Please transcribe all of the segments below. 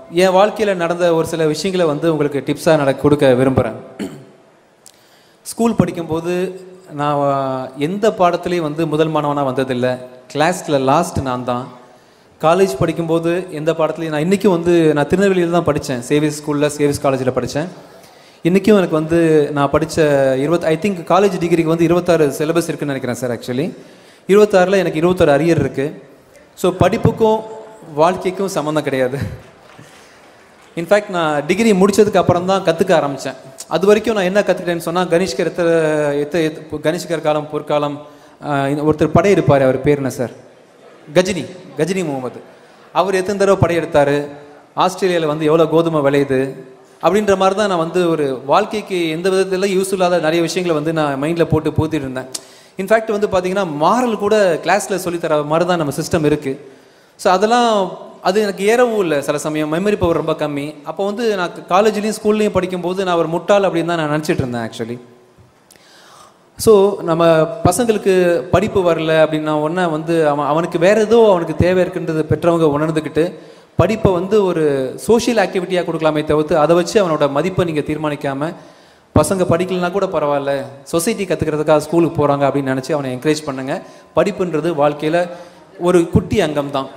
என் வாழ்க்கையில் நடந்த ஒரு சில விஷயங்களை வந்து உங்களுக்கு டிப்ஸாக கொடுக்க விரும்புகிறேன். ஸ்கூல் படிக்கும்போது நான் எந்த பாடத்துலேயும் வந்து முதல் மாணவனாக வந்ததில்லை. கிளாஸில் லாஸ்ட் நான் தான். காலேஜ் படிக்கும்போது எந்த பாடத்துலையும் நான் இன்றைக்கும் வந்து நான் திருநெல்வேலியில் தான் படித்தேன். சேவிஸ் ஸ்கூலில் சேவிஸ் காலேஜில் படித்தேன். இன்றைக்கும் எனக்கு வந்து நான் படித்த ஐ திங்க் காலேஜ் டிகிரிக்கு வந்து 26 சிலபஸ் இருக்குதுன்னு நினைக்கிறேன் சார். ஆக்சுவலி 26ல் எனக்கு 21 அரியர் இருக்குது. ஸோ படிப்புக்கும் வாழ்க்கைக்கும் சம்மந்தம் கிடையாது. இன்ஃபேக்ட் நான் டிகிரி முடித்ததுக்கு அப்புறம் தான் கற்றுக்க ஆரம்பித்தேன். அது வரைக்கும் நான் என்ன கற்றுக்கிட்டேன்னு சொன்னால், கனிஷ்கர் காலம் பொற்காலம் ஒருத்தர் படையெடுப்பார். அவர் பேர் என்ன சார்? கஜினி முகமது. அவர் எத்தனை தடவை படையெடுத்தார், ஆஸ்திரேலியாவில் வந்து எவ்வளோ கோதுமை விளையுது அப்படின்ற மாதிரி தான் நான் வந்து ஒரு வாழ்க்கைக்கு எந்த விதத்தில் யூஸ் இல்லாத நிறைய விஷயங்களை வந்து நான் மைண்டில் போட்டு பூத்திட்டு இருந்தேன். இன்ஃபேக்ட் வந்து பார்த்தீங்கன்னா மாரல் கூட கிளாஸில் சொல்லித்தர மாதிரி தான் நம்ம சிஸ்டம் இருக்குது. ஸோ அதெல்லாம் அது எனக்கு ஏறவும் இல்லை. சில சமயம் மெமரி பவர் ரொம்ப கம்மி. அப்போ வந்து நான் காலேஜ்லேயும் ஸ்கூல்லையும் படிக்கும்போது நான் ஒரு முட்டாள் அப்படின்னு தான் நான் நினச்சிட்டு இருந்தேன் ஆக்சுவலி. ஸோ நம்ம பசங்களுக்கு படிப்பு வரல அப்படின்னா ஒன்றா வந்து அவனுக்கு வேறு ஏதோ அவனுக்கு தேவை இருக்குன்றது பெற்றவங்க உணர்ந்துக்கிட்டு படிப்பை வந்து ஒரு சோஷியல் ஆக்டிவிட்டியாக கொடுக்கலாமே தவிர்த்து அதை வச்சு அவனோட மதிப்பை நீங்கள் தீர்மானிக்காமல், பசங்க படிக்கலனா கூட பரவாயில்ல, சொசைட்டி கற்றுக்கிறதுக்காக ஸ்கூலுக்கு போகிறாங்க அப்படின்னு நினச்சி அவனை என்கரேஜ் பண்ணுங்கள். படிப்புன்றது வாழ்க்கையில் ஒரு குட்டி அங்கம் தான்.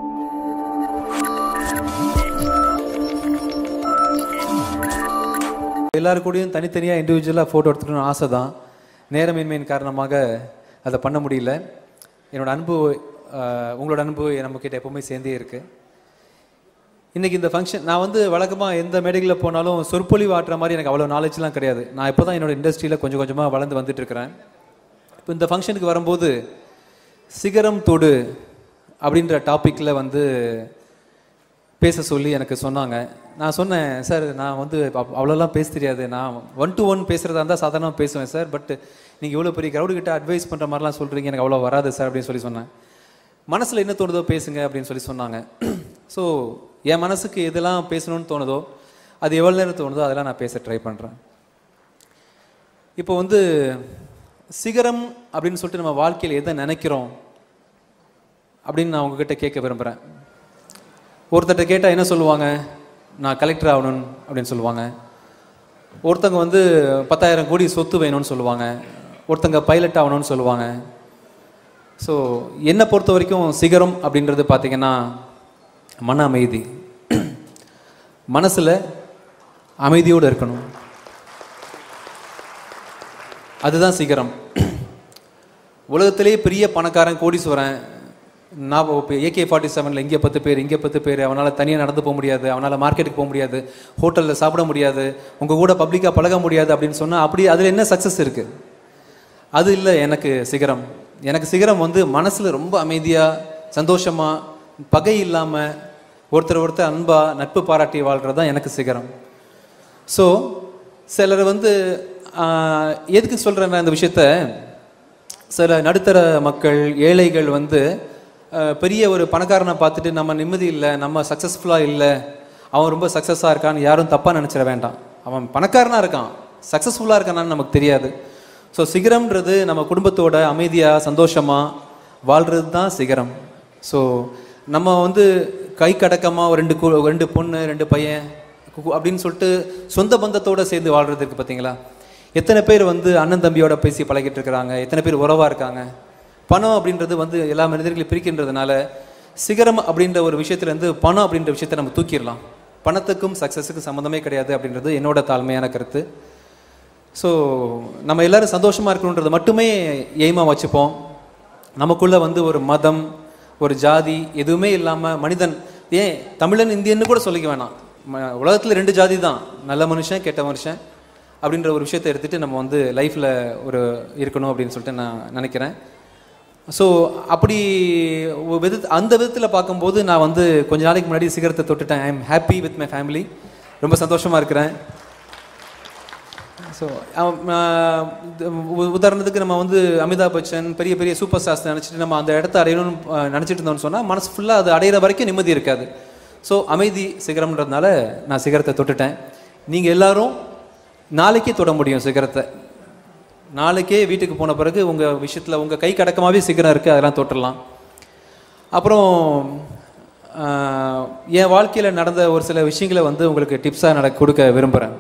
எல்லாருக்கூடையும் தனித்தனியாக இண்டிவிஜுவலாக ஃபோட்டோ எடுத்துக்கணும்னு ஆசை தான். நேரமின்மையின் காரணமாக அதை பண்ண முடியல. என்னோடய அன்பு, உங்களோட அன்பு நம்மக்கிட்ட எப்போவுமே சேர்ந்தே இருக்குது. இன்றைக்கி இந்த ஃபங்க்ஷன் நான் வந்து வழக்கமாக எந்த மேடைகளில் போனாலும் சொற்பொழிவு ஆட்டுற மாதிரி எனக்கு அவ்வளோ நாலேஜ்லாம் கிடையாது. நான் இப்போ தான் என்னோடய இண்டஸ்ட்ரியில் கொஞ்சம் கொஞ்சமாக வளர்ந்து வந்துட்டுருக்கிறேன். இப்போ இந்த ஃபங்க்ஷனுக்கு வரும்போது சிகரம் தொடு அப்படின்ற டாப்பிக்கில் வந்து பேச சொல்லி எனக்கு சொன்னாங்க. நான் சொன்னேன், சார் நான் வந்து அவ்வளோலாம் பேச தெரியாது, நான் 1 to 1 பேசுகிறதா இருந்தால் சாதாரணமாக பேசுவேன் சார், பட் நீங்கள் இவ்வளோ பெரிய க்ரௌடுக்கிட்ட அட்வைஸ் பண்ணுற மாதிரிலாம் சொல்கிறீங்க, எனக்கு அவ்வளோ வராது சார் அப்படின்னு சொல்லி சொன்னேன். மனசில் என்ன தோணுதோ பேசுங்க அப்படின்னு சொல்லி சொன்னாங்க. ஸோ என் மனசுக்கு எதெல்லாம் பேசணும்னு தோணுதோ, அது எவ்வளோ நேரம் தோணுதோ அதெல்லாம் நான் பேச ட்ரை பண்ணுறேன். இப்போ வந்து சிகரம் அப்படின்னு சொல்லிட்டு நம்ம வாழ்க்கையில் எதை நினைக்கிறோம் அப்படின்னு நான் உங்ககிட்ட கேட்க விரும்புகிறேன். ஒருத்தர்கிட்ட கேட்டால் என்ன சொல்லுவாங்க? நான் கலெக்டர் ஆகணும் அப்படின்னு சொல்லுவாங்க. ஒருத்தங்க வந்து 10,000 கோடி சொத்து வேணும்னு சொல்லுவாங்க. ஒருத்தங்க பைலட் ஆகணும்னு சொல்லுவாங்க. ஸோ என்னை பொறுத்த வரைக்கும் சிகரம் அப்படின்றது பார்த்திங்கன்னா மன அமைதி. மனசில் அமைதியோடு இருக்கணும், அதுதான் சிகரம். உலகத்திலே பெரிய பணக்காரன் கோடீஸ்வரன், நான் AK-47 இங்கே 10 பேர், இங்கே 10 பேர், அவனால் தனியாக நடந்து போக முடியாது, அவனால் மார்க்கெட்டுக்கு போக முடியாது, ஹோட்டலில் சாப்பிட முடியாது, உங்கள் கூட பப்ளிக்காக பழக முடியாது அப்படின்னு சொன்னால் அப்படி அதில் என்ன சக்ஸஸ் இருக்குது? அது இல்லை எனக்கு சிகரம். எனக்கு சிகரம் வந்து மனசில் ரொம்ப அமைதியாக, சந்தோஷமாக, பகை இல்லாமல், ஒருத்தர் அன்பாக நட்பு பாராட்டி வாழ்கிறது தான் எனக்கு சிகரம். ஸோ சிலர் வந்து எதுக்கு சொல்கிறேன்னா இந்த விஷயத்த, சில நடுத்தர மக்கள், ஏழைகள் வந்து பெரிய ஒரு பணக்காரனை பார்த்துட்டு நம்ம நிம்மதி இல்லை, நம்ம சக்ஸஸ்ஃபுல்லாக இல்லை, அவன் ரொம்ப சக்ஸஸாக இருக்கான்னு யாரும் தப்பாக நினச்சிட வேண்டாம். அவன் பணக்காரனாக இருக்கான், சக்ஸஸ்ஃபுல்லாக இருக்கானான்னு நமக்கு தெரியாது. ஸோ சிகரம்ன்றது நம்ம குடும்பத்தோட அமைதியாக சந்தோஷமாக வாழ்கிறது தான் சிகரம். ஸோ நம்ம வந்து கை கடக்கமாக ஒரு 2 பொண்ணு 2 பையன் அப்படின்னு சொல்லிட்டு சொந்த பந்தத்தோடு சேர்ந்து வாழ்கிறதுக்கு பார்த்தீங்களா, எத்தனை பேர் வந்து அண்ணன் தம்பியோட பேசி பழகிட்டு இருக்கிறாங்க, எத்தனை பேர் உறவாக இருக்காங்க. பணம் அப்படின்றது வந்து எல்லா மனிதர்களையும் பிரிக்கின்றதுனால சிகரம் அப்படின்ற ஒரு விஷயத்துலேருந்து பணம் அப்படின்ற விஷயத்தை நம்ம தூக்கிடலாம். பணத்துக்கும் சக்ஸஸுக்கும் சம்மந்தமே கிடையாது அப்படின்றது என்னோட தாழ்மையான கருத்து. ஸோ நம்ம எல்லோரும் சந்தோஷமாக இருக்கணுன்றது மட்டுமே எய்மாக வச்சுப்போம். நமக்குள்ளே வந்து ஒரு மதம், ஒரு ஜாதி எதுவுமே இல்லாமல் மனிதன், ஏன் தமிழன் இந்தியன்னு கூட சொல்லிக்க வேணாம், உலகத்தில் 2 ஜாதி தான், நல்ல மனுஷன் கெட்ட மனுஷன் அப்படின்ற ஒரு விஷயத்தை எடுத்துகிட்டு நம்ம வந்து லைஃப்பில் ஒரு இருக்கணும் அப்படின்னு சொல்லிட்டு நான் நினைக்கிறேன். ஸோ அப்படி அந்த விதத்தில் பார்க்கும்போது நான் வந்து கொஞ்ச நாளைக்கு முன்னாடி சிகரத்தை தொட்டுட்டேன். I am happy with my family, ரொம்ப சந்தோஷமாக இருக்கிறேன். ஸோ உதாரணத்துக்கு நம்ம வந்து அமிதாப் பச்சன் பெரிய பெரிய சூப்பர் ஸ்டார்ஸ் நினச்சிட்டு நம்ம அந்த இடத்த அடையணும்னு நினச்சிட்டு இருந்தோம்னு சொன்னால் மனசு ஃபுல்லாக அது அடையிற வரைக்கும் நிம்மதி இருக்காது. ஸோ அமைதி சிகரம்ன்றதுனால நான் சிகரத்தை தொட்டுட்டேன். நீங்கள் எல்லோரும் நாளைக்கே தொட முடியும் சிகரத்தை. நாளைக்கே வீட்டுக்கு போன பிறகு உங்கள் விஷயத்தில் உங்கள் கை கடக்கமாகவே சிகரம் இருக்குது, அதெல்லாம் தொட்டுடலாம். அப்புறம் என் வாழ்க்கையில் நடந்த ஒரு சில விஷயங்களை வந்து உங்களுக்கு டிப்ஸாக கொடுக்க விரும்புகிறேன்.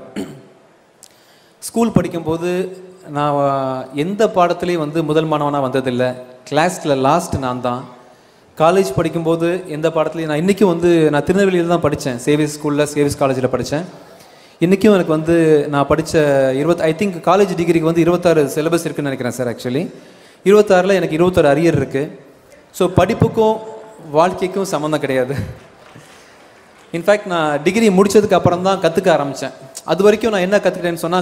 ஸ்கூல் படிக்கும்போது நான் எந்த பாடத்துலேயும் வந்து முதல் மாணவனாக வந்ததில்லை. கிளாஸில் லாஸ்ட் நான் தான். காலேஜ் படிக்கும்போது எந்த பாடத்துலையும் நான் இன்றைக்கும் வந்து நான் திருநெல்வேலியில் தான் படித்தேன். சேவிஸ் ஸ்கூலில் சேவிஸ் காலேஜில் படித்தேன். இன்றைக்கும் எனக்கு வந்து நான் படித்த ஐ திங்க் காலேஜ் டிகிரிக்கு வந்து 26 சிலபஸ் இருக்குதுன்னு நினைக்கிறேன் சார். ஆக்சுவலி 26ல் எனக்கு 21 அரியர் இருக்குது. ஸோ படிப்புக்கும் வாழ்க்கைக்கும் சம்மந்தம் கிடையாது. இன்ஃபேக்ட் நான் டிகிரி முடித்ததுக்கு அப்புறம் தான் கற்றுக்க ஆரம்பித்தேன். அது வரைக்கும் நான் என்ன கற்றுக்கிட்டேன்னு சொன்னால்,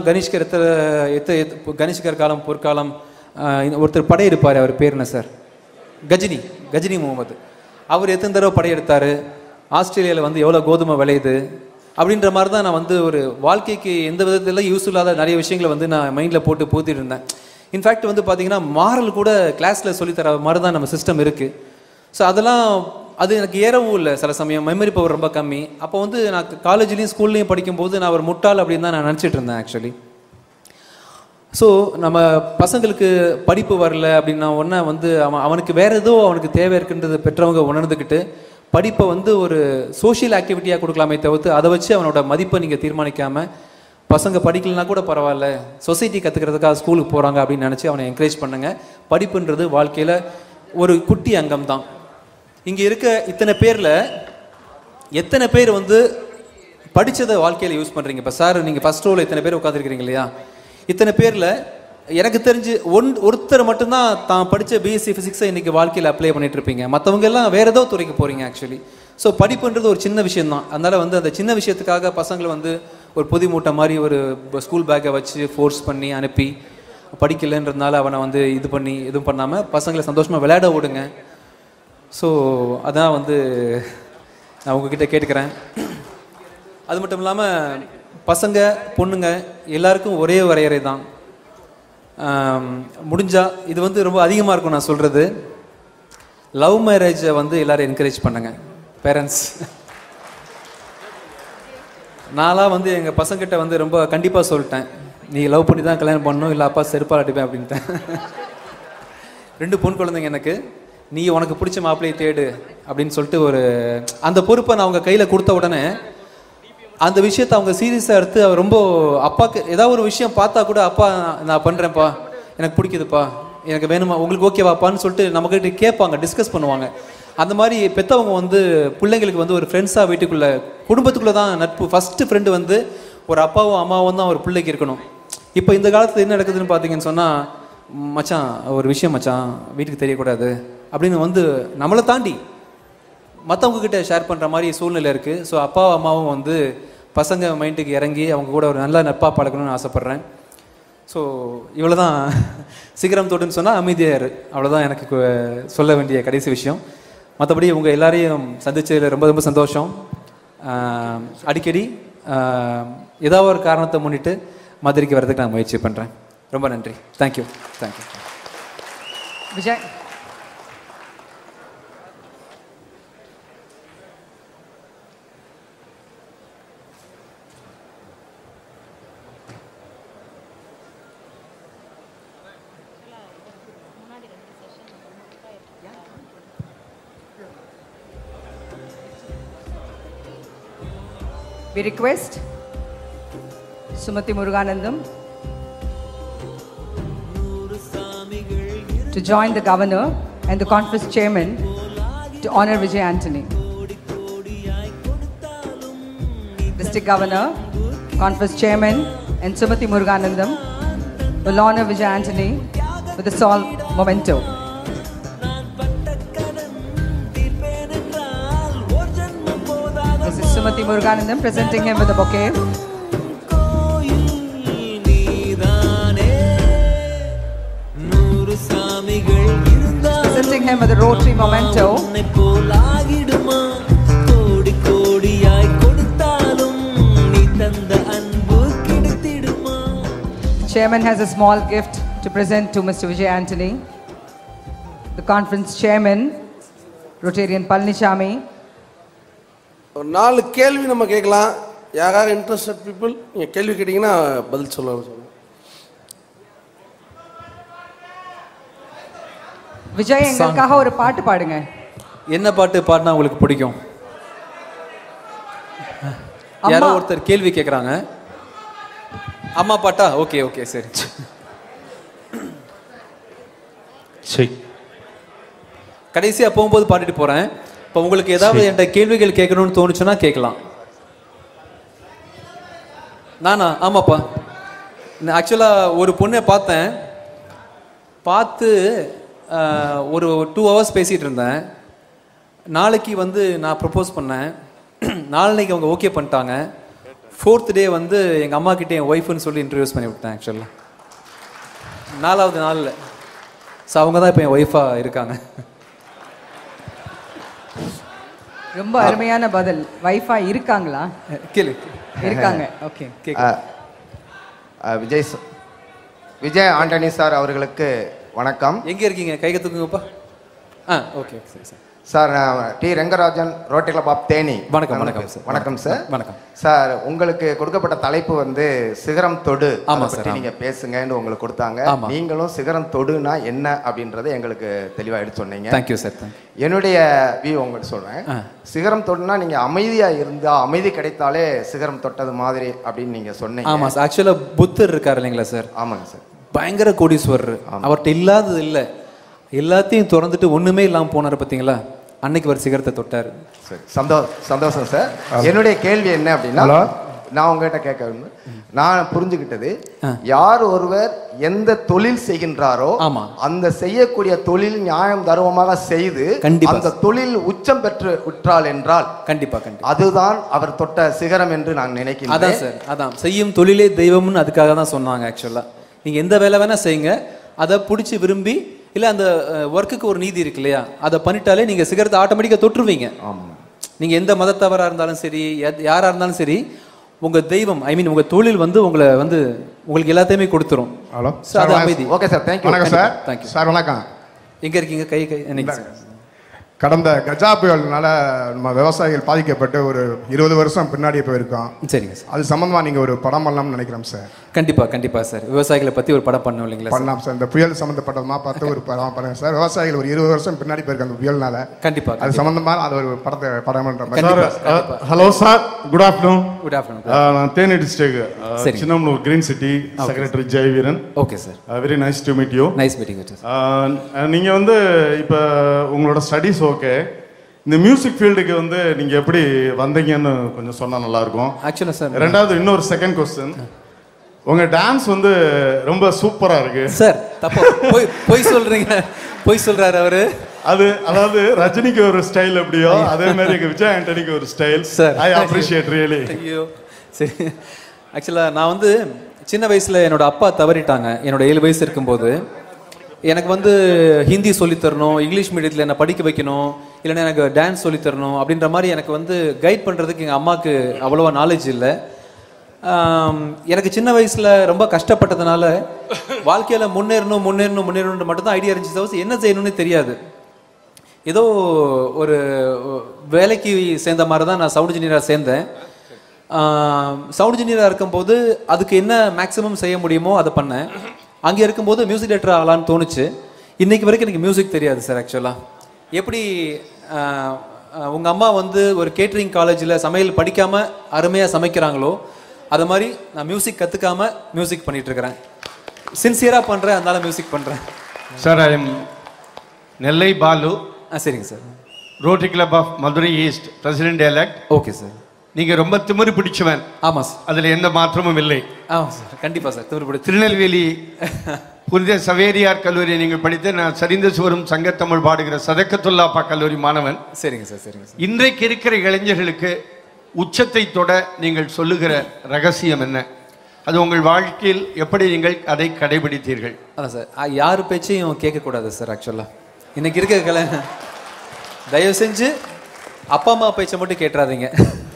கணேஷ்கர் காலம் பொற்காலம் ஒருத்தர் படையெடுப்பார். அவர் பேர் என்ன சார்? கஜினி முகமது. அவர் எத்தனை தடவை படையெடுத்தார், ஆஸ்திரேலியாவில் வந்து எவ்வளோ கோதுமை விளையுது அப்படின்ற மாதிரி தான் நான் வந்து ஒரு வாழ்க்கைக்கு எந்த விதத்தில் யூஸ் இல்லாத நிறைய விஷயங்களை வந்து நான் மைண்டில் போட்டு பூத்திட்டு இருந்தேன். இன்ஃபேக்ட் வந்து பார்த்திங்கன்னா மாரல் கூட கிளாஸில் சொல்லித்தர மாதிரி தான் நம்ம சிஸ்டம் இருக்குது. ஸோ அதெல்லாம் அது எனக்கு ஏறவும் இல்லை. சில சமயம் மெமரி பவர் ரொம்ப கம்மி. அப்போ வந்து நான் காலேஜ்லேயும் ஸ்கூல்லையும் படிக்கும்போது நான் ஒரு முட்டாள் அப்படின்னு தான் நான் நினச்சிட்டு இருந்தேன் ஆக்சுவலி. ஸோ நம்ம பசங்களுக்கு படிப்பு வரல அப்படின்னா ஒன்றா வந்து அவனுக்கு வேறு ஏதோ அவனுக்கு தேவை இருக்குன்றது பெற்றவங்க உணர்ந்துக்கிட்டு படிப்பை வந்து ஒரு சோஷியல் ஆக்டிவிட்டியாக கொடுக்கலாமே தவிர்த்து அதை வச்சு அவனோட மதிப்பை நீங்கள் தீர்மானிக்காமல், பசங்க படிக்கலனா கூட பரவாயில்ல, சொசைட்டி கற்றுக்கிறதுக்காக ஸ்கூலுக்கு போகிறாங்க அப்படின்னு நினச்சி அவனை என்கரேஜ் பண்ணுங்கள். படிப்புன்றது வாழ்க்கையில் ஒரு குட்டி அங்கம் தான். இங்கே இருக்க இத்தனை பேரில் எத்தனை பேர் வந்து படித்ததை வாழ்க்கையில் யூஸ் பண்ணுறீங்க? இப்போ சார் நீங்கள் ஃபஸ்ட் ரோவில் இத்தனை பேர் உட்காந்துருக்கிறீங்க இல்லையா? இத்தனை பேரில் எனக்கு தெரிஞ்சு ஒருத்தர் மட்டும்தான் தான் படித்த பிஎஸ்சி ஃபிசிக்ஸை இன்றைக்கி வாழ்க்கையில் அப்ளை பண்ணிகிட்டு இருப்பீங்க. மற்றவங்க எல்லாம் வேறு ஏதோ துறைக்கு போகிறீங்க ஆக்சுவலி. ஸோ படிப்புன்றது ஒரு சின்ன விஷயந்தான். அதனால் வந்து அந்த சின்ன விஷயத்துக்காக பசங்களை வந்து ஒரு பொதி மூட்டை மாதிரி ஒரு ஸ்கூல் பேக்கை வச்சு ஃபோர்ஸ் பண்ணி அனுப்பி படிக்கலைன்றதுனால அவனை வந்து இது பண்ணி எதுவும் பண்ணாமல் பசங்களை சந்தோஷமாக விளையாட விடுங்க. ஸோ அதான் வந்து நான் உங்ககிட்ட கேட்டுக்கிறேன். அது மட்டும் இல்லாமல் பசங்க பொண்ணுங்க எல்லாருக்கும் ஒரே வரையறை தான். முடிஞ்சால் இது வந்து ரொம்ப அதிகமாக இருக்கும் நான் சொல்கிறது, லவ் மேரேஜை வந்து எல்லோரும் என்கரேஜ் பண்ணுங்க பேரண்ட்ஸ். நான்லாம் வந்து எங்கள் பசங்கிட்ட வந்து ரொம்ப கண்டிப்பாக சொல்லிட்டேன், நீ லவ் பண்ணி தான் கல்யாணம் பண்ணணும், இல்லை அப்பா செருப்பால் அடிப்பேன் அப்படின்ட்டேன். 2 பொன் குழந்தைங்க எனக்கு, நீ உனக்கு பிடிச்ச மாப்பிள்ளையை தேடு அப்படின்னு சொல்லிட்டு ஒரு அந்த பொறுப்பை நான் அவங்க கையில் கொடுத்த உடனே அந்த விஷயத்தை அவங்க சீரியஸாக எடுத்து அவர் ரொம்ப அப்பாவுக்கு ஏதாவது ஒரு விஷயம் பார்த்தா கூட, அப்பா நான் பண்ணுறேன்ப்பா, எனக்கு பிடிக்குதுப்பா, எனக்கு வேணுமா, உங்களுக்கு ஓகேவாப்பான்னு சொல்லிட்டு நம்மக்கிட்ட கேட்பாங்க, டிஸ்கஸ் பண்ணுவாங்க. அந்த மாதிரி பெற்றவங்க வந்து பிள்ளைங்களுக்கு வந்து ஒரு ஃப்ரெண்ட்ஸாக வீட்டுக்குள்ளே குடும்பத்துக்குள்ளே தான் நட்பு. ஃபஸ்ட்டு ஃப்ரெண்டு வந்து ஒரு அப்பாவும் அம்மாவும் தான் ஒரு பிள்ளைக்கு இருக்கணும். இப்போ இந்த காலத்தில் என்ன நடக்குதுன்னு பார்த்தீங்கன்னு சொன்னால், மச்சான் ஒரு விஷயம் மச்சான் வீட்டுக்கு தெரியக்கூடாது அப்படின்னு வந்து நம்மளை தாண்டி மற்றவங்கக்கிட்ட ஷேர் பண்ணுற மாதிரி சூழ்நிலை இருக்குது. ஸோ அப்பாவும் அம்மாவும் வந்து பசங்க மைண்டுக்கு இறங்கி அவங்க கூட ஒரு நல்ல நட்பாக பழக்கணும்னு ஆசைப்பட்றேன். ஸோ இவ்வளோ தான். சிகரம் தொட்டுன்னு சொன்னால் அமைதியார், அவ்வளோதான் எனக்கு சொல்ல வேண்டிய கடைசி விஷயம். மற்றபடி உங்கள் எல்லாரையும் சந்திச்சதில் ரொம்ப ரொம்ப சந்தோஷம். அடிக்கடி ஏதாவது ஒரு காரணத்தை முன்னிட்டு மதுரைக்கு வர்றதுக்கு நான் முயற்சி பண்ணுறேன். ரொம்ப நன்றி. Thank you. Thank you. Vijay, we request Sumathi Muruganandam to join the governor and the conference chairman to honor Vijay Antony. District Governor, conference chairman and Sumathi Muruganandam will honor Vijay Antony with a solemn memento. This is Sumathi Muruganandam presenting him with a bouquet. Presenting him with a Rotary memento. The chairman has a small gift to present to Mr. Vijay Antony. The conference chairman, Rotarian Palnichami. ஒரு 4 கேள்வி நம்ம கேட்கலாம். யாராவது interested people நீங்கள் கேள்வி கேட்டிங்கன்னா பதில் சொல்லலாம். விஜய், எங்களுக்காக ஒரு பாட்டு பாடுங்க. என்ன பாட்டு பாடினா உங்களுக்கு பிடிக்கும்? யாரோ ஒருத்தர் கேள்வி கேட்குறாங்க. அம்மா பாட்டா? ஓகே ஓகே சரி சரி. கடைசியாக போகும்போது பாடிட்டு போகிறேன். இப்போ உங்களுக்கு ஏதாவது என்கிட்ட கேள்விகள் கேட்கணும்னு தோணுச்சுன்னா கேட்கலாம். நானா? ஆமாப்பா. ஆக்சுவலாக ஒரு பொண்ணை பார்த்தேன். பார்த்து ஒரு 2 hours பேசிகிட்டு இருந்தேன். நாளைக்கு வந்து நான் ப்ரப்போஸ் பண்ணேன். நாளைக்கு அவங்க ஓகே பண்ணிட்டாங்க. 4th day வந்து எங்கள் அம்மா கிட்டே என் ஒய்ஃப்னு சொல்லி இன்ட்ரடியூஸ் பண்ணி விட்டேன். ஆக்சுவலாக 4வது நாளில். ஸோ அவங்க தான் இப்போ என் ஒய்ஃபாக இருக்காங்க. ரொம்ப அருமையான பதில். வைஃபா இருக்காங்களா? கேளு. இருக்காங்க. ஓகே. விஜய் ஆண்டனி சார் அவர்களுக்கு வணக்கம். எங்கே இருக்கீங்க? கைக தூக்குங்கப்பா. ஓகே சரி sir. Sir T Rengarajan, rotary club of Theni. வணக்கம் வணக்கம் சார். வணக்கம் சார். வணக்கம் சார். உங்களுக்கு கொடுக்கப்பட்ட தலைப்பு வந்து சிகரம் தொடு. ஆமாம் சார். நீங்க பேசுங்கன்னு உங்களுக்கு கொடுத்தாங்க. ஆமாம். நீங்களும் சிகரம் தொடுனா என்ன அப்படின்றத எங்களுக்கு தெளிவாக எடுத்து சொன்னீங்க. Thank you sir. என்னுடைய வியூ உங்களுக்கு சொல்றேன். சிகரம் தொடுனா நீங்க அமைதியா இருந்தா, அமைதி கிடைத்தாலே சிகரம் தொட்டது மாதிரி அப்படின்னு நீங்க சொன்னீங்க. ஆமாம் சார். ஆக்சுவலாக புத்தர் இருக்கார் இல்லைங்களா சார்? ஆமாங்க சார். பயங்கர கோடீஸ்வரர். அவர்கிட்ட இல்லாதது இல்லை. எல்லாத்தையும் திறந்துட்டு ஒண்ணுமே இல்லாமல் போனார் பார்த்தீங்களா? அன்னைக்கு ஒரு சிகரத்தை தொட்டார். சரி, சந்தோஷம் சார். என்னுடைய கேள்வி என்ன அப்படின்னா, நான் உங்ககிட்ட கேட்க நான் புரிஞ்சுக்கிட்டது, யார் ஒருவர் எந்த தொழில் செய்கின்றாரோ அந்த செய்யக்கூடிய தொழில் நியாயம் தர்மமாக செய்து அந்த தொழில் உச்சம் பெற்று விட்டால் என்றால் கண்டிப்பா அதுதான் அவர் தொட்ட சிகரம் என்று நான் நினைக்கிறேன். அதான் சார். அதான் செய்யும் தொழிலே தெய்வம்னு அதுக்காக தான் சொன்னாங்க. ஆக்சுவலா நீங்க எந்த வேலை வேணா செய்யுங்க, அதை பிடிச்சி விரும்பி இல்லை அந்த ஒர்க்குக்கு ஒரு நீதி இருக்கு இல்லையா, அதை பண்ணிட்டாலே நீங்கள் சிகரத்தை ஆட்டோமேட்டிக்காக தொட்டுருவீங்க. நீங்கள் எந்த மதத்தவராக இருந்தாலும் சரி, யாராக இருந்தாலும் சரி, உங்கள் தெய்வம் உங்கள் தொழில் வந்து உங்களை வந்து உங்களுக்கு எல்லாத்தையுமே கொடுத்துரும். Hello sir. அமைதி. Okay sir. தேங்க்யூ. வணக்கம் சார். Thank you sir. வணக்கம். எங்கே இருக்கீங்க? கை என்னைக்கு கடந்த கஜா புயல்னால நம்ம விவசாயிகள் பாதிக்கப்பட்டு ஒரு 20 வருஷம் பின்னாடியே போயிருக்கோம். சரிங்க சார். அது சம்பந்தமா நீங்க ஒரு படம் பண்ணலாம்னு நினைக்கிறோம் சார். கண்டிப்பா சார். விவசாயிகளை பத்தி ஒரு படம் பண்ணணும் இல்லைங்களா? பண்ணலாம் சார். இந்த புயல் சம்பந்தப்பட்டதமா பார்த்து ஒரு படம் பண்ணுங்க சார். விவசாயிகள் ஒரு 20 வருஷம் பின்னாடி போயிருக்காங்க அந்த புயல்னால. கண்டிப்பா அது சம்பந்தமா அது ஒரு படம் பண்றோம். Hello sir, good afternoon. Good afternoon. நான் Theni district Chinnamanur green city secretary Jayaveeran. Okay sir. Very nice to meet you. Nice meeting you. நீங்க வந்து இப்போ உங்களோட ஸ்டடீஸ் ஓகே, இந்த மியூசிக் ஃபீல்டுக்கு வந்து நீங்க எப்படி வந்தீங்கன்னு கொஞ்சம் சொன்னா நல்லா இருக்கும். ஆக்சுவலா சார், ரெண்டாவது இன்னொரு செகண்ட் கொஸ்டின், உங்க டான்ஸ் வந்து ரொம்ப சூப்பரா இருக்கு சார். தப்பா போய் சொல்றீங்க. போய் சொல்றாரு அவரு. அதாவது ரஜினிக்கு ஒரு ஸ்டைல் எப்படியோ அதே மாதிரி விஜய் ஆண்டனிக்கு ஒரு ஸ்டைல். I appreciate really. ஐயோ சரி. ஆக்சுவலாக நான் வந்து சின்ன வயசில் என்னோட அப்பா தவறிட்டாங்க. என்னோட 7 வயசு இருக்கும்போது எனக்கு வந்து ஹிந்தி சொல்லித்தரணும், இங்கிலீஷ் மீடியத்தில் என்னை படிக்க வைக்கணும், இல்லைன்னா எனக்கு டான்ஸ் சொல்லித்தரணும் அப்படின்ற மாதிரி எனக்கு வந்து கைட் பண்ணுறதுக்கு எங்கள் அம்மாவுக்கு அவ்வளோவா நாலேஜ் இல்லை. எனக்கு சின்ன வயசில் ரொம்ப கஷ்டப்பட்டதுனால வாழ்க்கையில் முன்னேறணுன்ற மட்டும்தான் ஐடியா இருந்துச்சு. தவிர என்ன செய்யணும்னு தெரியாது. ஏதோ ஒரு வேலைக்கு சேர்ந்த மாதிரி தான் நான் சவுண்ட் இன்ஜினியராக சேர்ந்தேன். சவுண்ட் இன்ஜினியராக இருக்கும்போது அதுக்கு என்ன மேக்ஸிமம் செய்ய முடியுமோ அதை பண்ணேன். அங்கே இருக்கும்போது மியூசிக் டைரக்டர் ஆகலான்னு தோணுச்சு. இன்றைக்கி வரைக்கும் எனக்கு மியூசிக் தெரியாது சார். ஆக்சுவலாக எப்படி உங்கள் அம்மா வந்து ஒரு கேட்ரிங் காலேஜில் சமையல் படிக்காமல் அருமையாக சமைக்கிறாங்களோ அது மாதிரி நான் மியூசிக் கற்றுக்காமல் மியூசிக் பண்ணிகிட்ருக்கிறேன். சின்சியராக பண்ணுறேன், அதனால மியூசிக் பண்ணுறேன். Sir, I am Nellai Balu. சரிங்க sir. Rotary club of Madurai east president elect. Okay sir. நீங்க ரொம்ப திமிரு பிடிச்சவன். ஆமா சார். அதுல எந்த மாற்றமும் இல்லை. ஆமா சார், கண்டிப்பா சார். திமிரு பிடிச்ச திருநெல்வேலி புனித சவேரியார் கல்லூரி நீங்கள் படித்து, நான் சரிந்த சுவரும் சங்கத்தமிழ் பாடுகிற சதக்கத்துல்லாப்பா கல்லூரி மாணவன். சரிங்க சார். சரிங்க சார். இன்றைக்கு இருக்கிற இளைஞர்களுக்கு உச்சத்தை தொட நீங்கள் சொல்லுகிற ரகசியம் என்ன? அது உங்கள் வாழ்க்கையில் எப்படி நீங்கள் அதை கடைபிடித்தீர்கள்? அதான் சார், யார் பேச்சையும் கேட்கக்கூடாது சார். ஆக்சுவலாக இன்னைக்கு இருக்க தயவு செஞ்சு அப்பா அம்மா பேச்சை மட்டும் கேட்டுறாதீங்க.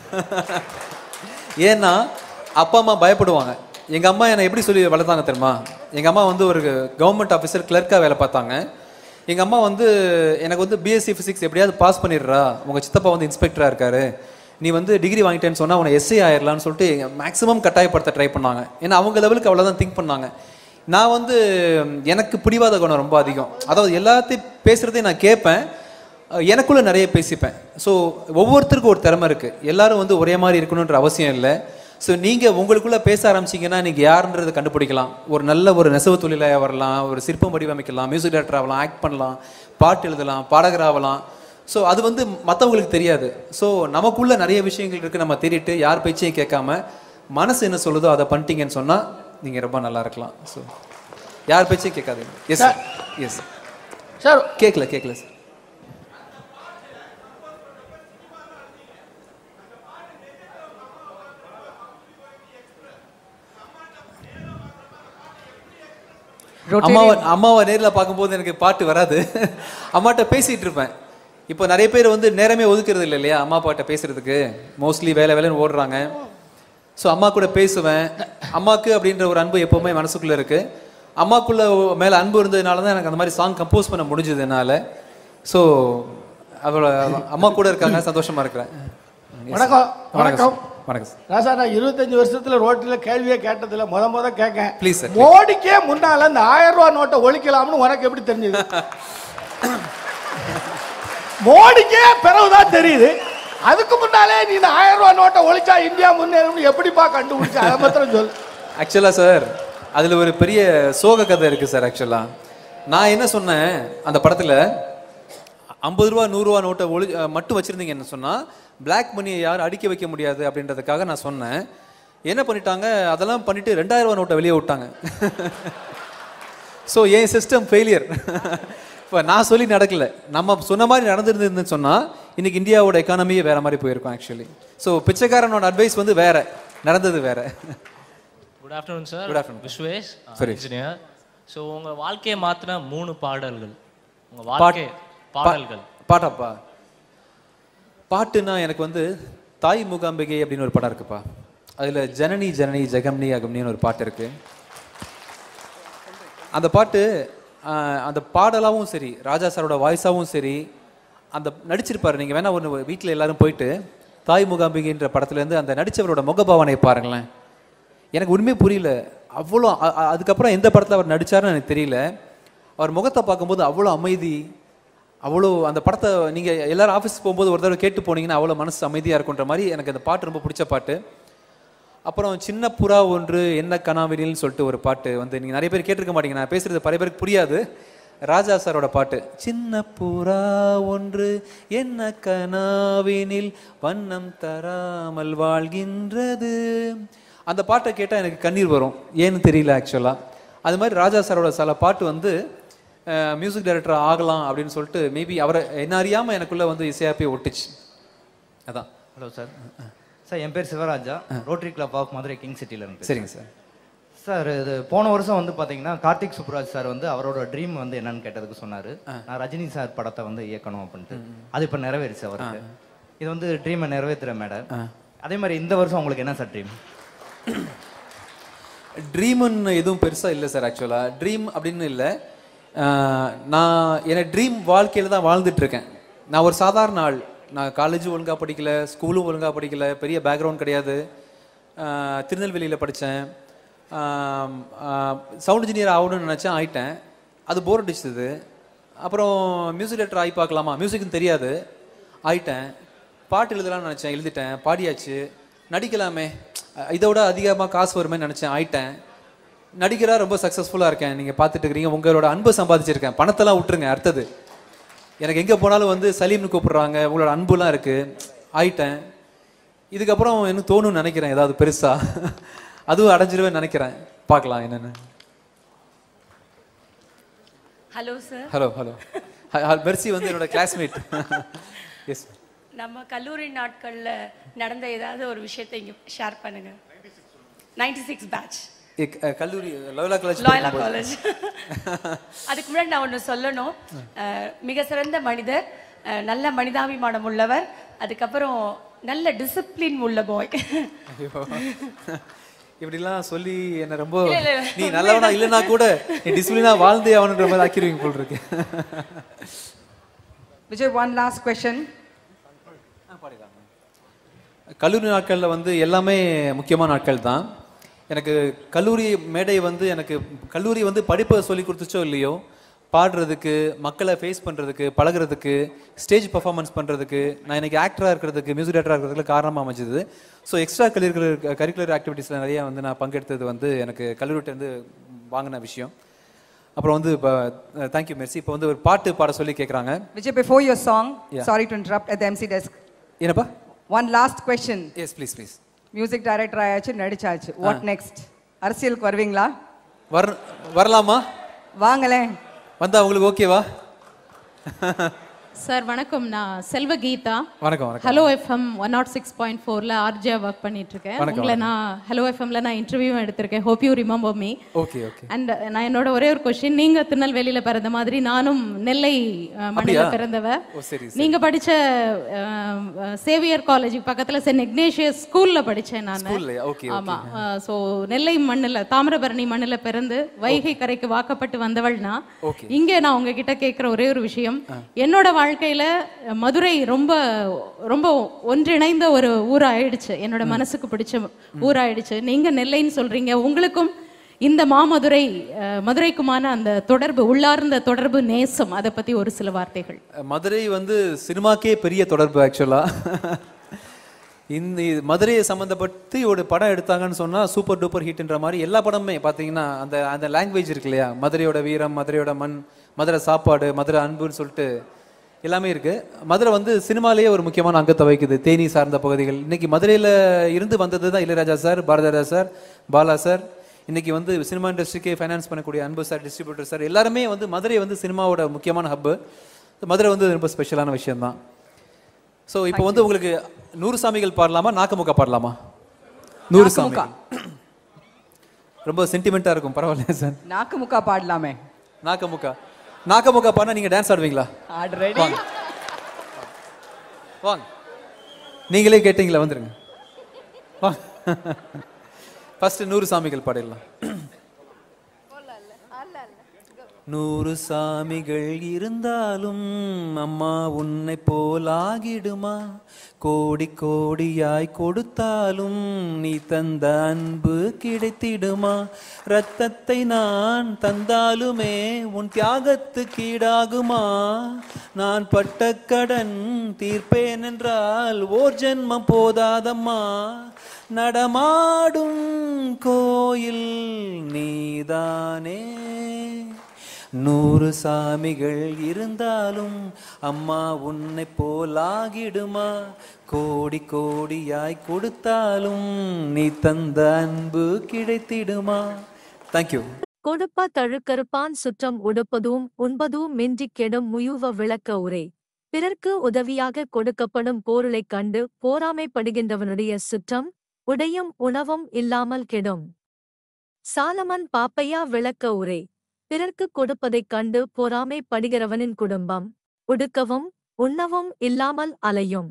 ஏன்னா அப்பா அம்மா பயப்படுவாங்க. எங்கள் அம்மா என்னை எப்படி சொல்லி வளர்த்தாங்க தெரியுமா? எங்கள் அம்மா வந்து ஒரு கவர்மெண்ட் ஆஃபீஸர் கிளர்க்காக வேலை பார்த்தாங்க. எங்கள் அம்மா வந்து எனக்கு வந்து பிஎஸ்சி ஃபிசிக்ஸ் எப்படியாவது பாஸ் பண்ணிடுறா, உங்கள் சித்தப்பா வந்து இன்ஸ்பெக்டராக இருக்காரு, நீ வந்து டிகிரி வாங்கிட்டேன்னு சொன்னால் உன்னை எஸ்ஐ ஆயிடலான்னு சொல்லிட்டு மேக்ஸிமம் கட்டாயப்படுத்த ட்ரை பண்ணாங்க. ஏன்னா அவங்க லெவலுக்கு அவ்வளோதான் திங்க் பண்ணாங்க. நான் வந்து எனக்கு பிடிவாத குணம் ரொம்ப அதிகம். அதாவது எல்லாத்தையும் பேசுகிறதையும் நான் கேட்பேன். எனக்குள்ள நிறைய பேசிப்பேன். ஸோ ஒவ்வொருத்தருக்கும் ஒரு திறமை இருக்குது, எல்லாரும் வந்து ஒரே மாதிரி இருக்கணுன்ற அவசியம் இல்லை. ஸோ நீங்கள் உங்களுக்குள்ளே பேச ஆரம்பிச்சிங்கன்னா நீங்கள் யாருன்றதை கண்டுபிடிக்கலாம். ஒரு நல்ல ஒரு நெசவு தொழிலாக வரலாம், ஒரு சிற்பம் வடிவமைக்கலாம், மியூசிக் டைரக்டர் ஆகலாம், ஆக்ட் பண்ணலாம், பாட்டு எழுதலாம், பாடகராகலாம். ஸோ அது வந்து மற்றவங்களுக்கு தெரியாது. ஸோ நமக்குள்ள நிறைய விஷயங்கள் இருக்குது, நம்ம தேடிட்டு யார் பேச்சையும் கேட்காம மனசு என்ன சொல்லுதோ அதை பண்ணிட்டீங்கன்னு சொன்னால் நீங்கள் ரொம்ப நல்லா இருக்கலாம். ஸோ யார் பேச்சையும் கேட்காதீங்க. Yes sir. Yes sir. கேட்கல சார். அம்மாவை நேரில் பார்க்கும்போது எனக்கு பாட்டு வராது, அம்மாட்ட பேசிகிட்டு இருப்பேன். இப்போ நிறைய பேர் வந்து நேரமே ஒதுக்குறது இல்லை இல்லையா அம்மா அப்பாட்ட பேசுறதுக்கு, மோஸ்ட்லி வேலைன்னு ஓடுறாங்க. ஸோ அம்மா கூட பேசுவேன். அம்மாவுக்கு அப்படின்ற ஒரு அன்பு எப்போவுமே மனசுக்குள்ளே இருக்குது. அம்மாக்குள்ள மேலே அன்பு இருந்ததுனால தான் எனக்கு அந்த மாதிரி சாங் கம்போஸ் பண்ண முடிஞ்சது என்னால். ஸோ அவளை அம்மா கூட இருக்காங்க, சந்தோஷமாக இருக்கிறேன். வணக்கம். வணக்கம் வணக்கம் ராசா. நான் 25 வருஷத்துல ரோட்டில் கேள்வியே கேட்டதில்ல, முத கேட்கேன். Please sir. மோடிக்கே முன்னால இந்த 1000 ரூபா நோட்டை ஒழிக்கலாம்னு உனக்கு எப்படி தெரிஞ்சது? மோடிக்கே பிறகுதான் தெரியுது, அதுக்கு முன்னாலே நீ இந்த 1000 ரூபா நோட்டை ஒழிச்சா இந்தியா முன்னேறும்னு எப்படிப்பா கண்டுபிடிச்ச? அதை மாத்திரம் சொல். ஆக்சுவலாக சார் அதில் ஒரு பெரிய சோக கதை இருக்குது சார். ஆக்சுவலாக நான் என்ன சொன்னேன், அந்த படத்தில் 50 ரூபா 100 ரூபா நோட்டை மட்டும் வச்சுருந்தீங்கன்னு சொன்னால் பிளாக் மணியை யாரும் அடிக்க வைக்க முடியாது அப்படின்றதுக்காக நான் சொன்னேன். என்ன பண்ணிட்டாங்க, அதெல்லாம் பண்ணிவிட்டு 2000 ரூபா நோட்டை வெளியே விட்டாங்க. ஸோ என் சிஸ்டம் ஃபெயிலியர். இப்போ நான் சொல்லி நடக்கல, நம்ம சொன்ன மாதிரி நடந்துருந்துன்னு சொன்னால் இன்றைக்கி இந்தியாவோட எக்கானமியே வேறு மாதிரி போயிருக்கும் ஆக்சுவலி. ஸோ பிச்சைக்காரனோட அட்வைஸ் வந்து வேறு, நடந்தது வேறு. Good afternoon sir. Good afternoon. Vishvesh சரி. இன்ஜினியர். ஸோ உங்கள் வாழ்க்கையை மாற்றின 3 பாடல்கள். உங்கள் வாழ்க்கை பாடல்கள். பாட்டாப்பா, பாட்டுன்னா எனக்கு வந்து தாய் மூகாம்பிகை அப்படின்னு ஒரு படம் இருக்குப்பா. அதில் ஜனனி ஜனனி ஜெகம்னி அகம்னின்னு ஒரு பாட்டு இருக்குது. அந்த பாட்டு அந்த பாடலாகவும் சரி, ராஜா சாரோட வாய்ஸாகவும் சரி, அந்த நடிச்சிருப்பார். நீங்கள் வேணால் ஒன்று வீட்டில் எல்லோரும் போயிட்டு தாய் மூகாம்பிகைன்ற படத்துலேருந்து அந்த நடித்தவரோட முகபாவனை பாருங்களேன். எனக்கு உண்மையே புரியல, அவ்வளோ அதுக்கப்புறம் எந்த படத்தில் அவர் நடித்தார்னு எனக்கு தெரியல. அவர் முகத்தை பார்க்கும்போது அவ்வளோ அமைதி, அவ்வளோ அந்த படத்தை நீங்கள் எல்லோரும் ஆஃபீஸ் போகும்போது ஒரு தடவை கேட்டு போனீங்கன்னா அவ்வளோ மனசு அமைதியாக இருக்குன்ற மாதிரி எனக்கு அந்த பாட்டு ரொம்ப பிடிச்ச பாட்டு. அப்புறம் சின்ன புறா ஒன்று என்ன கனாவினில்னு சொல்லிட்டு ஒரு பாட்டு வந்து நீங்கள் நிறைய பேர் கேட்டிருக்க மாட்டீங்க, நான் பேசுகிறது பல பேருக்கு புரியாது. ராஜா சாரோட பாட்டு, சின்ன புறா ஒன்று என்ன கனாவினில் வண்ணம் தராமல் வாழ்கின்றது. அந்த பாட்டை கேட்டால் எனக்கு கண்ணீர் வரும், ஏன்னு தெரியல ஆக்சுவலாக. அது மாதிரி ராஜா சாரோட சில பாட்டு வந்து மியூசிக் டைரக்டர் ஆகலாம் அப்படின்னு சொல்லிட்டு மேபி அவரை என்ன அறியாமல் எனக்குள்ளே வந்து இசையாக போய் ஒட்டுச்சு. அதான். Hello sir. சார் என் பேர் Sivaraja, rotary club of Madurai king சிட்டியில் இருக்கு. சரிங்க சார். சார் இது போன வருஷம் வந்து பார்த்தீங்கன்னா கார்த்திக் சுப்ராஜ் சார் வந்து அவரோட ட்ரீம் வந்து என்னன்னு கேட்டதுக்கு சொன்னார், நான் ரஜினி சார் படத்தை வந்து இயக்கணும் அப்படின்ட்டு. அது இப்போ நிறைவேறிச்சு அவருக்கு. இது வந்து ட்ரீமை நிறைவேற்றுற மேடம். அதே மாதிரி இந்த வருஷம் உங்களுக்கு என்ன சார் ட்ரீம்? ட்ரீம்னு எதுவும் பெருசாக இல்லை சார். ஆக்சுவலாக ட்ரீம் அப்படின்னு இல்லை, நான் என்னை ட்ரீம் வாழ்க்கையில் தான் வாழ்ந்துட்டுருக்கேன். நான் ஒரு சாதாரண ஆள், நான் காலேஜும் ஒழுங்காக படிக்கலை, ஸ்கூலும் ஒழுங்காக படிக்கலை, பெரிய பேக்ரவுண்ட் கிடையாது. திருநெல்வேலியில் படித்தேன், சவுண்ட் இன்ஜினியர் ஆகணும்னு நினச்சேன், ஆகிட்டேன். அது போர் அடிச்சது. அப்புறம் மியூசிக் டைரக்டர் ஆகி பார்க்கலாமா, மியூசிக்னு தெரியாது, ஆகிட்டேன். பாட்டு எழுதலாம்னு நினச்சேன், எழுதிட்டேன், பாடியாச்சு. நடிக்கலாமே, இதோட அதிகமாக காசு வருமே நினச்சேன், ஆகிட்டேன். நடிக்கிறா ரொம்ப சக்ஸஸ்ஃபுல்லாக இருக்கேன், நீங்கள் பார்த்துட்டு இருக்கிறீங்க. உங்களோட அன்பை சம்பாதிச்சிருக்கேன், பணத்தெல்லாம் விட்டுருங்க. அடுத்தது எனக்கு எங்கே போனாலும் வந்து சலீம்னு கூப்பிட்றாங்க, உங்களோட அன்புலாம் இருக்குது, ஆயிட்டேன். இதுக்கப்புறம் எனக்கு தோணுன்னு நினைக்கிறேன் ஏதாவது பெருசாக, அதுவும் அடைஞ்சிருவேன்னு நினைக்கிறேன், பார்க்கலாம் என்னென்னு. Hello sir. Hello hello. Mercy வந்து என்னோட கிளாஸ்மேட். எஸ். நம்ம கல்லூரி நாட்களில் நடந்த ஏதாவது ஒரு விஷயத்தை இங்கே ஷேர் பண்ணுங்க. 96 பேட்ச் கல்லூரி லோயலா காலேஜ். அதுக்கு முன்னாடி நான் ஒன்று சொல்லணும். மிக சிறந்த மனிதர், நல்ல மனிதாபிமானம் உள்ளவர், அதுக்கப்புறம் நல்ல டிசிப்ளின் உள்ள பாய். இப்படிலாம் சொல்லி என்ன ரொம்ப நீ நல்லவனா இல்லைனா கூட நீ டிசிப்ளினா வாழ்ந்தே அவனுன்ற மாதிரி ஆக்கிடுவீங்க போல் இருக்கு. Vijay, one last question. கல்லூரி நாட்களில் வந்து எல்லாமே முக்கியமான நாட்கள் தான். எனக்கு கல்லூரி மேடை வந்து எனக்கு கல்லூரி வந்து படிப்பை சொல்லி கொடுத்துச்சோ இல்லையோ, பாடுறதுக்கு, மக்களை ஃபேஸ் பண்ணுறதுக்கு, பழகிறதுக்கு, ஸ்டேஜ் பர்ஃபார்மன்ஸ் பண்ணுறதுக்கு, நான் இன்றைக்கி ஆக்டராக இருக்கிறதுக்கு, மியூசிக் டேரக்டராக இருக்கிறதுக்கு காரணமாக அமைஞ்சது. ஸோ எக்ஸ்ட்ரா கரிக்குலர் ஆக்டிவிட்டீஸில் நிறையா வந்து நான் பங்கெடுத்தது வந்து எனக்கு கல்லூரிட்டேருந்து வாங்கின விஷயம். அப்புறம் வந்து இப்போ தேங்க்யூ மெர்சி. இப்போ வந்து ஒரு பாட்டு பாட சொல்லி கேட்குறாங்க. Vijay, before your song, sorry to interrupt at the MC desk. என்னப்பா? One last question. Yes, please, please. Music director ஆயாச்சு, நடிச்சாச்சு. What next? அரசியலுக்கு வருவீங்களா? வரலாமா? வாங்களேன். வந்தா உங்களுக்கு ஓகேவா? சார் வணக்கம், நான் செல்வ கீதா. வணக்கம். வணக்கம். ஹலோ எஃப்எம் 106.4ல ஆர்ஜே ஒர்க் பண்ணிட்டு இருக்கேன். உங்களை நான் ஹலோ எஃப்எம்ல நான் இன்டர்வியூ எடுத்திருக்கேன். Hope you remember me. Okay okay. And நான் என்னோட ஒரே ஒரு क्वेश्चन, நீங்க திருநெல்வேலியில பிறந்த மாதிரி நானும் நெல்லை மண்ணில பிறந்தவ. நீங்க படிச்ச சேவியர் காலேஜ் பக்கத்துல சென்ட் இக்னேஷியஸ் ஸ்கூல்ல படிச்சேன் நான். ஆமா. சோ நெல்லை மண்ணில, தாமிரபரணி மண்ணில பிறந்து வைகை கரைக்கு வாக்கப்பட்டு வந்தவள்னா, இங்க நான் உங்ககிட்ட கேட்கிற ஒரே ஒரு விஷயம், என்னோட வாழ்க்கையில மதுரை ரொம்ப ரொம்ப ஒன்றிணைந்த ஒரு ஊராயிடுச்சு, என்னோட மனசுக்கு பிடிச்ச ஊராயிடுச்சு. நீங்க நெல்லைன்னு சொல்றீங்க, உங்களுக்கும் இந்த மாமதுரை மதுரைக்குமான அந்த தொடர்பு, உள்ளார்ந்த தொடர்பு, நேசம், அதை பத்தி ஒரு சில வார்த்தைகள். மதுரை வந்து சினிமாக்கே பெரிய தொடர்பு. ஆக்சுவலா இந்த மதுரையை சம்மந்தப்பட்டு ஒரு படம் எடுத்தாங்கன்னு சொன்னா சூப்பர் டூப்பர் ஹிட்ன்ற மாதிரி எல்லா படமுமே பார்த்தீங்கன்னா அந்த அந்த லாங்குவேஜ் இருக்கு இல்லையா, மதுரையோட வீரம், மதுரையோட மண், மதுரை சாப்பாடு, மதுரை அன்புன்னு சொல்லிட்டு எல்லாமே இருக்கு. மதுரை வந்து சினிமாலேயே ஒரு முக்கியமான அங்கத்தை வகிக்குது. தேனி சார்ந்த பகுதிகள் இன்னைக்கு மதுரையில் இருந்து வந்தது தான் Ilaiyaraaja sir, Bharathiraja sir, Bala sir. இன்னைக்கு வந்து சினிமா இண்டஸ்ட்ரிக்கே ஃபைனான்ஸ் பண்ணக்கூடிய அன்பு சார், டிஸ்ட்ரிபியூட்டர் சார், எல்லாருமே வந்து மதுரை வந்து சினிமாவோட முக்கியமான ஹப்பு. மதுரை வந்து ரொம்ப ஸ்பெஷலான விஷயம்தான். ஸோ இப்போ வந்து உங்களுக்கு 100 சாமிகள் பாடலாமா, நாக்கமுக்கா பாடலாமா? 100 சாமிகள் ரொம்ப சென்டிமெண்ட்டாக இருக்கும். பரவாயில்லையா சார்? நாக்கமுக்கா பாடலாமே. நாக்கமுக்கா பாடினா நீங்க டான்ஸ் ஆடுவீங்களா? ஆல்ரெடி வாங்க, நீங்களே கேட்டீங்களா, வந்துருங்க. ஃபர்ஸ்ட் 100 சாமிகள் பாடிடலாம். 100 சாமிகள் இருந்தாலும் அம்மா உன்னை போலாகிடுமா, கோடி கோடியாய் கொடுத்தாலும் நீ தந்த அன்பு கிடைத்திடுமா, ரத்தத்தை நான் தந்தாலுமே உன் தியாகத்துக்கு ஈடாகுமா, நான் பட்ட கடன் தீர்ப்பேன் என்றால் ஓர் ஜென்மம் போதாதம்மா, நடமாடும் கோயில் நீதானே, 100 சாமிகள் இருந்தாலும் அம்மா உன்னை போலாகிடுமா, கோடி கோடியாய் கொடுத்தாலும் நீ தந்த அன்பு கிடைத்திடுமா. தேங்க்யூ. கொடுப்ப தழுக்கறுப்பான் சுற்றம் உடுப்பதும் உண்பதும் மின்றி கெடும் முயுவ விளக்க உரை. பிறர்க்கு உதவியாக கொடுக்கப்படும் பொருளைக் கண்டு போராமைப்படுகின்றவனுடைய சுற்றம் உடையும் உணவும் இல்லாமல் கெடும். சாலமன் பாப்பையா விளக்க உரை. பிறர்க்கு கொடுப்பதைக் கண்டு பொறாமைப்படுகிறவனின் குடும்பம் உடுக்கவும் உண்ணவும் இல்லாமல் அலையும்.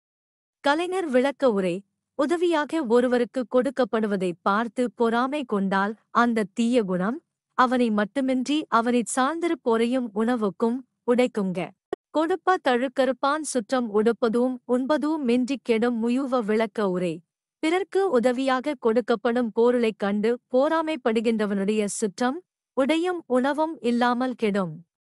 கலைஞர் விளக்க உரை. உதவியாக ஒருவருக்கு கொடுக்கப்படுவதை பார்த்து பொறாமை கொண்டால் அந்த தீய குணம் அவனை மட்டுமின்றி அவனைச் சார்ந்திருப்போரையும் உணவுக்கும் உடைக்குங்க. கொடுப்ப தழுக்கறுப்பான் சுற்றம் உடுப்பதும் உண்பதும் மின்றி கெடும் முயுவ விளக்க உரை. பிறர்க்கு உதவியாக கொடுக்கப்படும் பொருளைக் கண்டு போராமைப்படுகின்றவனுடைய சுற்றம் உடையும் உணவும் இல்லாமல் கெடும்.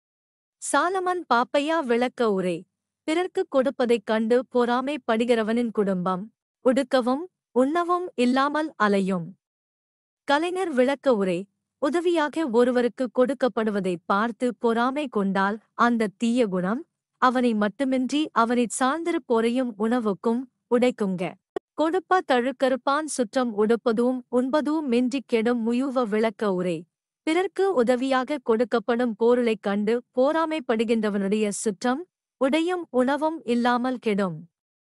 சாலமன் பாப்பையா விளக்க உரை. பிறர்க்கு கொடுப்பதைக் கண்டு பொறாமைப்படுகிறவனின் குடும்பம் உடுக்கவும் உண்ணவும் இல்லாமல் அலையும். கலைஞர் விளக்க உரை. உதவியாக ஒருவருக்கு கொடுக்கப்படுவதை பார்த்து பொறாமை கொண்டால் அந்த தீய குணம் அவனை மட்டுமின்றி அவனைச் சார்ந்திருப்போரையும் உணவுக்கும் உடைக்குங்க. கொடுப்ப தழுக்கறுப்பான் சுற்றம் உடுப்பதும் உண்பதும் மின்றி கெடும் முயுவ விளக்க உரை. பிறர்க்கு உதவியாக கொடுக்கப்படும் பொருளைக் கண்டு போராமைப்படுகின்றவனுடைய சுற்றம் உடையும் உணவும் இல்லாமல் கெடும்.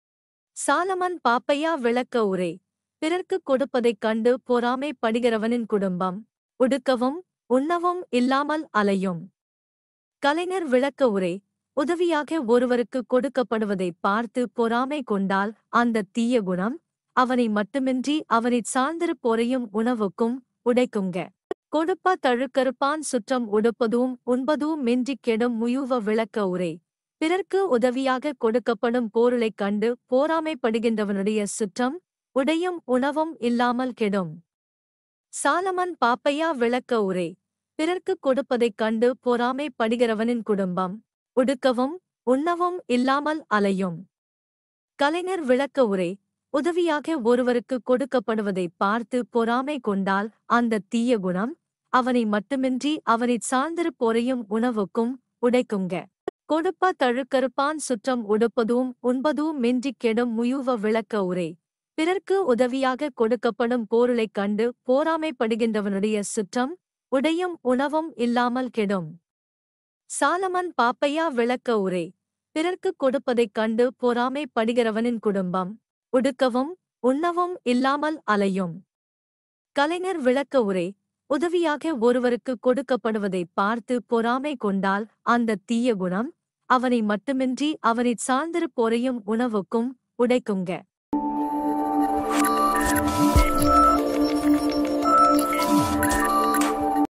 சாலமன் பாப்பையா விளக்க உரை. பிறர்க்கு கொடுப்பதைக் கண்டு பொறாமைப்படுகிறவனின் குடும்பம் உடுக்கவும் உண்ணவும் இல்லாமல் அலையும். கலைஞர் விளக்க உரை. உதவியாக ஒருவருக்கு கொடுக்கப்படுவதை பார்த்து பொறாமை கொண்டால் அந்த தீய குணம் அவனை மட்டுமின்றி அவனைச் சார்ந்திருப்போரையும் உணவுக்கும் உடைக்குங்க. கொடுப்ப தழுக்கறுப்பான் சுற்றம் உடுப்பதும் உண்பதும் மின்றி கெடும் முயுவ விளக்க உரை. பிறர்க்கு உதவியாக கொடுக்கப்படும் பொருளைக் கண்டு போராமைப்படுகின்றவனுடைய சுற்றம் உடையும் உணவும் இல்லாமல் கெடும். சாலமன் பாப்பையா விளக்க உரை. பிறர்க்கு கொடுப்பதைக் கண்டு பொறாமை படுகிறவனின் குடும்பம் உடுக்கவும் உண்ணவும் இல்லாமல் அலையும். கலைஞர் விளக்க உரை. உதவியாக ஒருவருக்கு கொடுக்கப்படுவதை பார்த்து பொறாமை கொண்டால் அந்த தீய குணம் அவனை மட்டுமின்றி அவனைச் சார்ந்திருப்போரையும் உணவுக்கும் உடைக்குங்க. கொடுப்ப தழுக்கறுப்பான் சுற்றம் உடுப்பதும் உண்பதும் மின்றிக் கெடும் முயுவ விளக்க உரை. பிறர்க்கு உதவியாக கொடுக்கப்படும் பொருளைக் கண்டு போராமைப்படுகின்றவனுடைய சுற்றம் உடையும் உணவும் இல்லாமல் கெடும். சாலமன் பாப்பையா விளக்க உரை. பிறர்க்கு கொடுப்பதைக் கண்டு பொறாமைப்படுகிறவனின் குடும்பம் உடுக்கவும் உண்ணவும் இல்லாமல் அலையும். கலைஞர் விளக்க உரை. உதவியாக ஒருவருக்கு கொடுக்கப்படுவதை பார்த்து பொறாமை கொண்டால் அந்த தீய குணம் அவனை மட்டுமின்றி அவனைச் சார்ந்திருப்போரையும் உணவுக்கும் உடைக்குங்க.